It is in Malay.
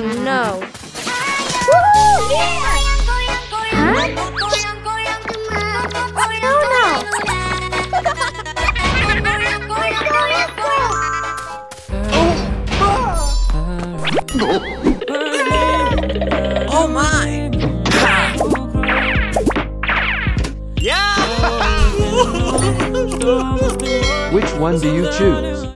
no. Oh my! Yeah! Which one do you choose?